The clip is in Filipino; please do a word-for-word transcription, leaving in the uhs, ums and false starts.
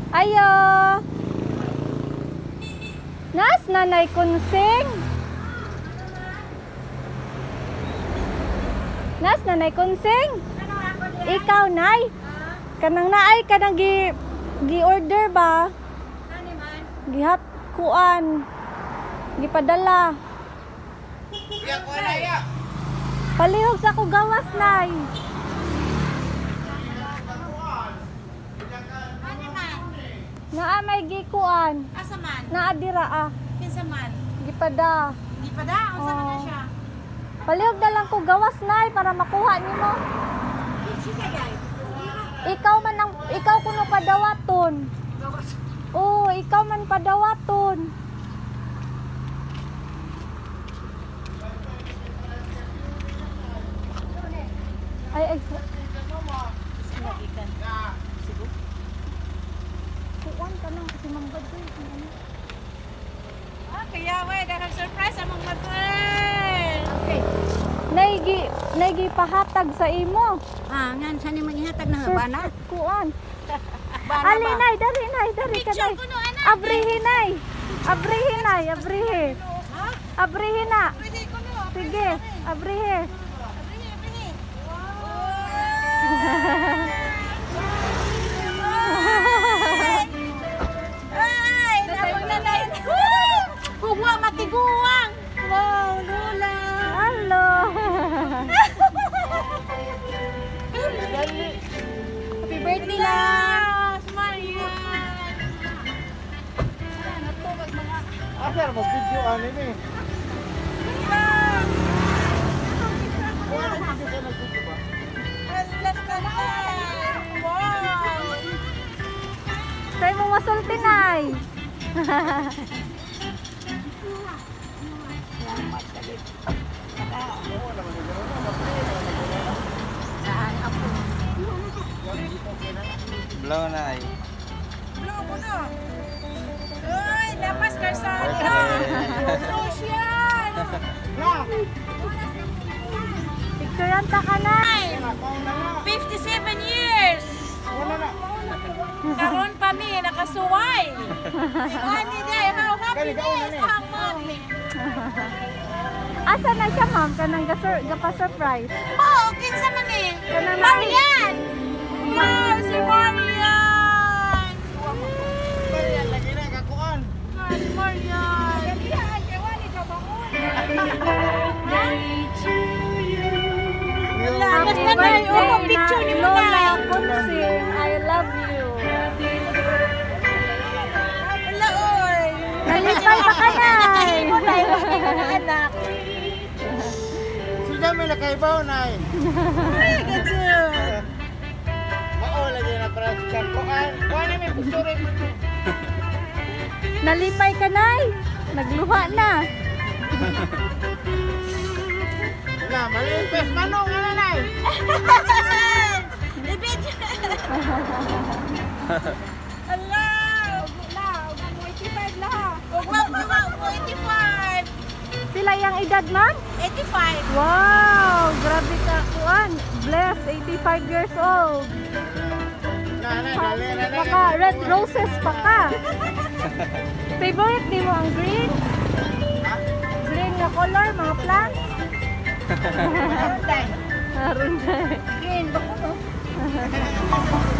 Ayo. Nas nanay kunsing. Nas nanay kunsing. Ikaw nay. Kanang naay kanang gi gi-order ba? Ano man? Gihat kuan. Gipadala. Ya ko na ya. Palihog sa ko gawas nay. Ano man? Naa may gikuan. Asa man? Naa dira ah. Kinsa man? Gipada. Di pa da? Unsa man na Oh. siya? Palihog na lang ko gawas nay para makuha nimo. Sige guys. Ikaw man ang ikaw kuno padawaton. Gawas. Oo, ikaw man padawaton. Ay ay. Sinagikan. Sigo. Kuan ka nang si Ma'am Badoy. Ah, kaya way dahil surprise among mother. Okay. Naigi naigi pahatag sa imo. Ah, ngan sa ni mangihatag na bana. Kuan. Bana Ali ba? nay, dari nay, dari ka Picture nay. ko no anak. Abrihi nay. Abrihi nay, abrihi. Ha? Abrihi na. Pwede ko no. Sige, abrihi. Abrihi, abrihi. Ay, napag nanay. Kuwa matiguang. Wow, Lola. Hello. Happy birthday lang. Marian. Ano to pag mga Asa mo video ani ni? Wala dito ka nagvideo ba? Alas ka na. Wow. Say mo masulti nay. Saan ako? Blow na ay. Blow mo na. Uy, lapas karsada. Social. Picturean ta ka nay. fifty-seven years. Karon pa mi nakasuway. Ani day, how happy days, how mommy. Asa na siya ma'am kanang gasur gapa-surprise. Oh, kinsa man eh? Kanang Marian. Wow, si Marian. Marian lagi na kakuan. Hi, Marian. Ganyan, kaya wali ka bangon. Wala, basta na yung picture ni mo Lola na. Kunsing, I love you. Wala, oy. Nalipay pa ka nay. Anak. Sila may nakaibaw na ay. Ay, ganyan. Mao lagi na para sa kuan. Kuan ni may picture mo. Nalipay ka nay. Nagluha na. Na malimpes manong ana nay. Ibig. Ala, la, eighty-five la. Ugma pa mo eighty-five. Sila yung edad ma'am? eighty-five. Wow, grabe ka kuan. Blessed, eighty-five years old. Na na dali na na. Baka red roses pa ka. Favorite di mo ang green? Green na color, mga plants? Meron tayo. Meron na. Green, bako to.